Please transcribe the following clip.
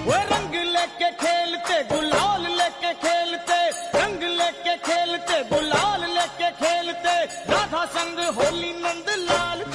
वो रंग लेके खेलते गुलाल लेके खेलते, रंग लेके खेलते गुलाल लेके खेलते, राधा संग होली नंद लाल